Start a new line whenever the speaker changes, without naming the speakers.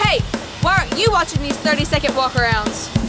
Hey, why aren't you watching these 30-second walk-arounds?